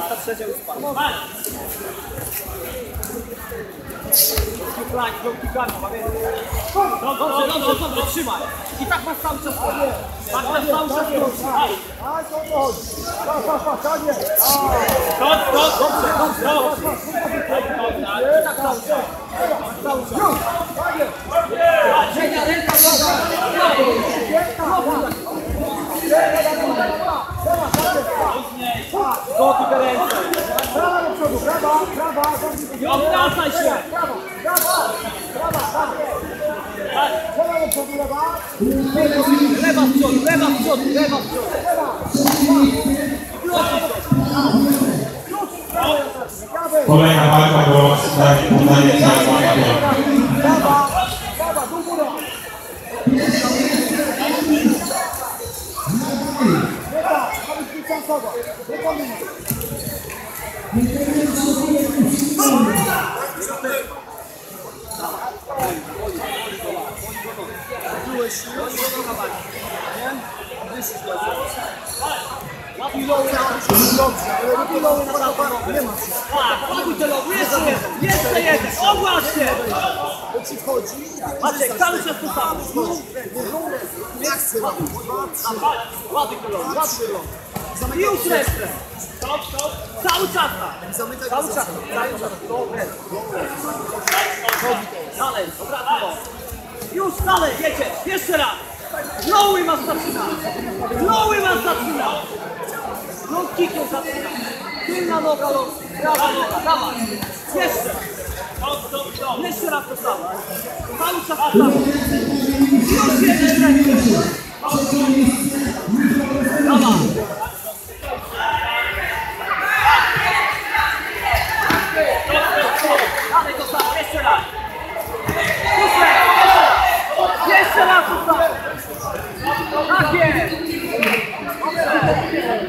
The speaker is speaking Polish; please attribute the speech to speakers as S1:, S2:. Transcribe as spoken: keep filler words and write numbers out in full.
S1: dwudziesta trzecia już spadł. Dobrze, dobrze, dobrze, trzymaj. I tak masz cały czas. Tak masz cały czas.
S2: A co to chodzi? Pa, pa, pa, tak jest.
S1: Dobrze, dobrze, dobrze. I tak cały czas. Cały czas.
S2: Tak jest.
S1: Trzecia ręka, Gotuj te ręce.
S2: Prawa do przodu, prawa, prawa.
S1: Nie odwracaj się.
S2: Prawa, prawa, prawa, prawa. Lewa do przodu, lewa.
S1: Lewa w przodu, lewa w przodu, lewa w przodu.
S3: Kolejna walka do poddania
S2: Prawa, prawa, do góry. Nie tak, ma być dystansowo. Nie pomimo.
S1: Byłeś już, łapuj lowy na dobrze, ale łapuj lowy na prawo, nie ma się. Tak, łapuj te lowy, jeszcze jeden, jeszcze jeden, o właśnie!
S2: To ci wchodzi.
S1: Maciek, cały czas to samo.
S2: Nie chcę.
S1: Łapuj te lowy, łapuj te lowy. I już resztę. Stop, stop. Cały czas tak.
S2: Zamykaj
S1: Cały czas, cały czas. Dobre. Dalej, obratnie low. Już dalej, wiecie, jeszcze raz. Lowy masz zaczynać. Lowy masz zaczynać. Long kickiem zaczynać. Tylna noga, long, prawa noga, dawaj. Jeszcze. Jeszcze raz to samo. Cały czas to samo. Już jedziesz rękę. Dawaj. Dalej to samo, jeszcze raz. Jeszcze raz. Jeszcze raz to samo. Tak jest.